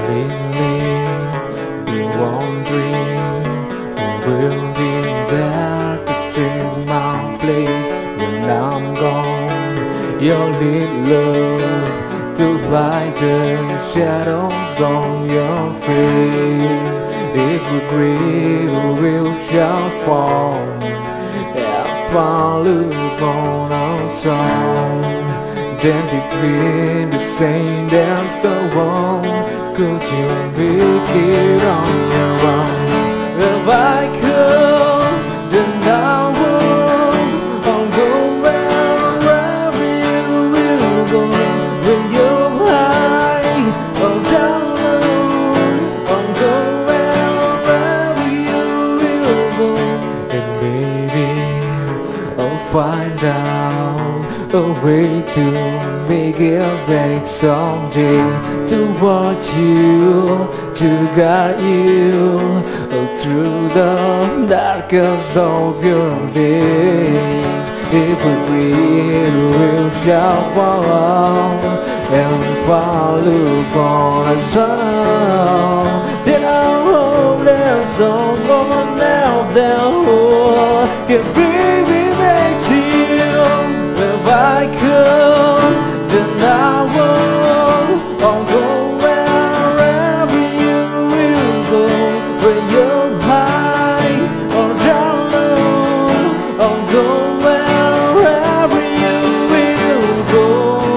believe we won't dream. Who will be there to take my place when I'm gone? You'll need love to light the shadows on your face. If we grieve, we shall fall and fall upon our song. Then between the saint and the one, could you make it on your own? If I could, then I would. I'll go wherever you will go. When you're high or down low, I'll go wherever you will go. And maybe I'll find out a way to make it back someday, to watch you, to guide you through the darkest of your days. If we breathe, we shall fall and fall upon us all. Then I hope there's someone out there who can bring me back to you. If I could, then I would. I'll go wherever you will go. When you're high or down low, I'll go wherever you will go.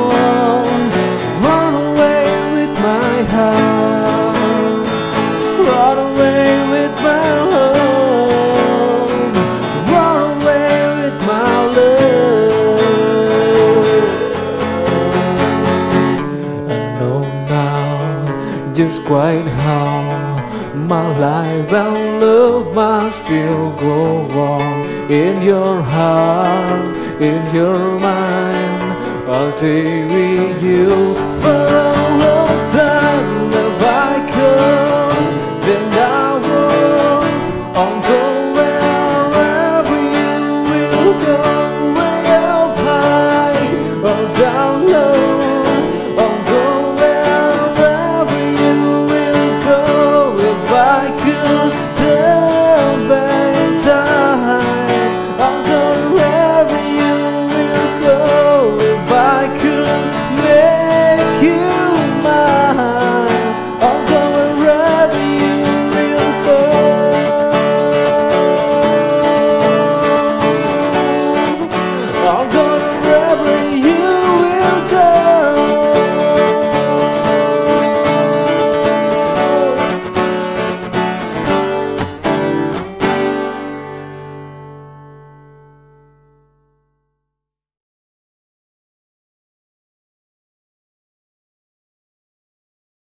Run away with my heart, run away with my love, run away with my love. Just quite how my life and love must still go on. In your heart, in your mind, I'll stay with you for a long time. If I could, then I would. I'll go wherever you will go. Way up high or down low,